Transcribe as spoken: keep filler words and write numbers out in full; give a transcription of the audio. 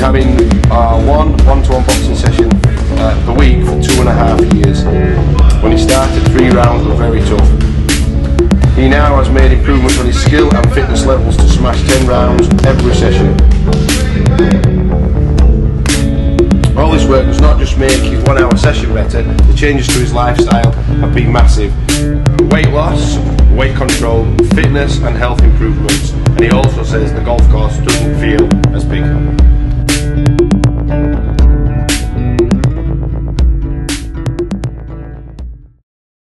having uh, one one-to-one boxing session uh, per week for two and a half years. When he started, three rounds were very tough. He now has made improvements on his skill and fitness levels to smash ten rounds every session. All this work does not just make his one hour session better, the changes to his lifestyle have been massive. Weight loss, weight control, fitness and health improvements, and he also says the golf course doesn't feel as big.